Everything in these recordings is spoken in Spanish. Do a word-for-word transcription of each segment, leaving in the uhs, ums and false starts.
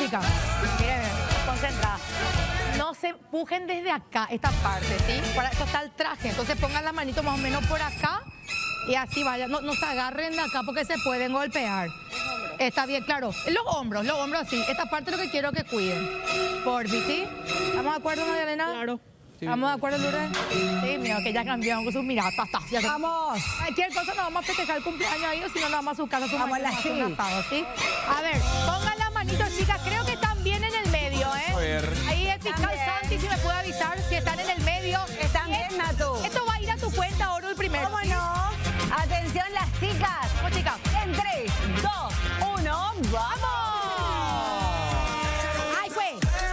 chicas. Miren, concentradas. No se empujen desde acá, esta parte, ¿sí? Para eso está el traje. Entonces pongan la manito más o menos por acá y así vayan. No, no se agarren de acá porque se pueden golpear. Está bien, claro. Los hombros, los hombros así. Esta parte es lo que quiero que cuiden. Porfi, ¿sí? ¿Estamos de acuerdo, María Elena? Claro. Sí. ¿Estamos de acuerdo, Lourdes? Sí, mira, que ya cambiaron con sus miradas. ¡Vamos! Cualquier cosa nos vamos a festejar el cumpleaños ahí o si no nos vamos a su casa. Su Vamos a la sí. asado, ¿sí? A ver, pongan las manitos, chicas. Creo que están bien en el medio, ¿eh? A ver. Ahí el fiscal Santi, si me puede avisar si están en el medio. Están bien, Natu. Esto va a ir a tu cuenta, Oro, el primero. ¿Cómo no? Atención, las chicas. ¿Cómo, chicas? En tres, dos, uno, ¡vamos! ¡Ay, fue!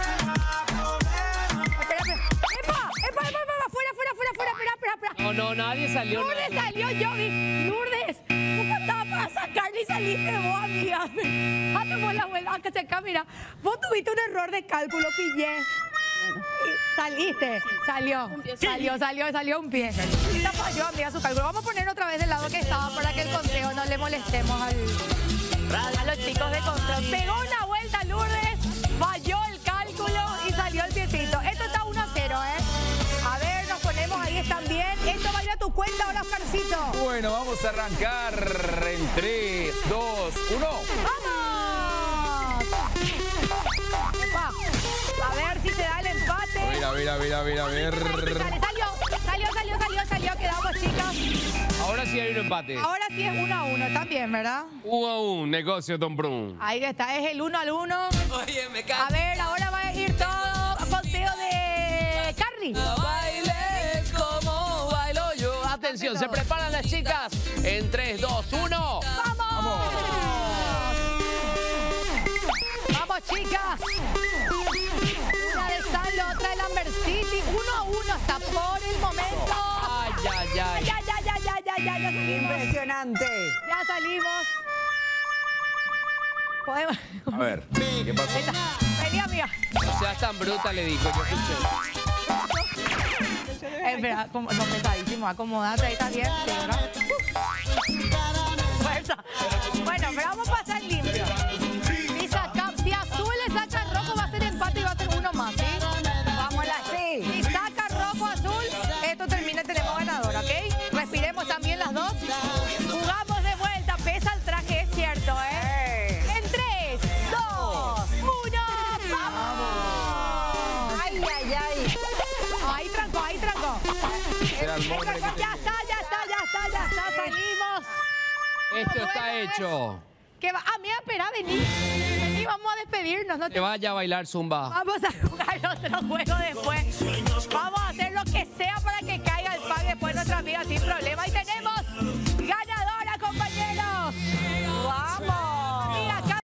Espera, espera. ¡Epa! ¡Epa, epa, epa! ¡Fuera, fuera, fuera, fuera! ¡Espera, espera, espera! No, no, nadie salió. Lourdes salió, yo vi. Lourdes, ¿cómo estaba para sacarle y saliste vos, amiga? Ah, tomó la vuelta. Acá, acá, mira. Vos tuviste un error de cálculo, pillé. Y saliste, salió, salió, salió, salió un pie. Y la falló, amiga, su cálculo. Vamos a poner otra vez del lado que estaba para que el conteo no le molestemos al, a los chicos de control. Pegó una vuelta, Lourdes, falló el cálculo y salió el piecito. Esto está uno a cero, ¿eh? A ver, nos ponemos ahí, están bien. Esto va a ir a tu cuenta ahora, Oscarcito. Bueno, vamos a arrancar en tres, dos, uno. ¡Vamos! Epa. A ver si se da el empate. A ver, a ver, a ver, a ver, a ver. Sale, salió, salió, salió, salió, salió. Quedamos, chicas. Ahora sí hay un empate. Ahora sí es uno a uno, también, ¿verdad? Uno a un negocio, Tom Brun. Ahí está, es el uno al uno. Oye, me A ver, ahora va a ir todo conteo de Carly. Baile como bailo yo. Atención, se preparan las chicas. En tres, dos, uno. ¡Vamos! ¡Vamos, chicas! Una de Sal, la otra de Lambert City. Uno a uno hasta por el momento. Ay, ay, ay. Ya, ya, ya, ya, ya, ya, ya salimos. Impresionante. Ya salimos. Podemos. A ver, ¿qué pasó? Ahí está. Vení, amiga. No seas tan bruta, le dijo. Yo escuché. Espera, como, no, pesadísimo. Acomodate, ahí está bien. Sí, ¿verdad? Fuerza. Bueno, pero vamos a pasar limpio. Si, saca, si azul le saca rojo, va a ser empate y va a ser uno más, ¿sí? Vamos, las sí. Si saca rojo, azul, esto termina y tenemos ganador, ¿ok? Respiremos también las dos. Jugamos de vuelta. Pesa el traje, es cierto, ¿eh? En tres, dos, uno, ¡vamos! Ay, ay, ay. Ahí trancó, ahí trancó. Será el nombre que Ya está, ya está, ya está, ya está. Salimos. Esto está Bueno, hecho. ¿Qué va? Ah, mira, espera, vení. Vení, vamos a despedirnos. No te... Que vaya a bailar zumba. Vamos a jugar otro juego después. Vamos